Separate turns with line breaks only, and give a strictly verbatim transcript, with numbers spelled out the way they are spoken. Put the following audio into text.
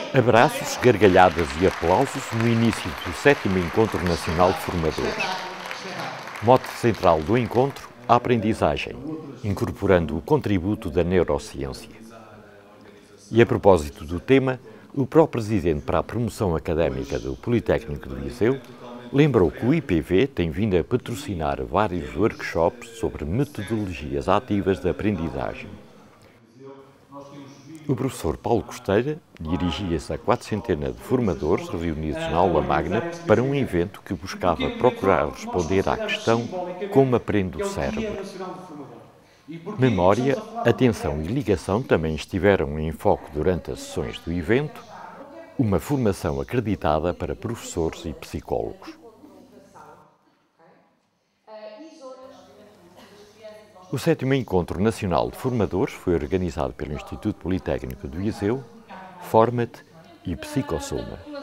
Abraços, gargalhadas e aplausos no início do sétimo Encontro Nacional de Formadores. Mote central do encontro, a aprendizagem, incorporando o contributo da neurociência. E a propósito do tema, o pró-presidente para a promoção académica do Politécnico de Viseu lembrou que o I P V tem vindo a patrocinar vários workshops sobre metodologias ativas de aprendizagem. O professor Paulo Costeira dirigia-se a quatrocentenas de formadores reunidos na aula magna para um evento que buscava procurar responder à questão como aprende o cérebro. Memória, atenção e ligação também estiveram em foco durante as sessões do evento, uma formação acreditada para professores e psicólogos. O sétimo Encontro Nacional de Formadores foi organizado pelo Instituto Politécnico de Viseu, Format e Psicossoma.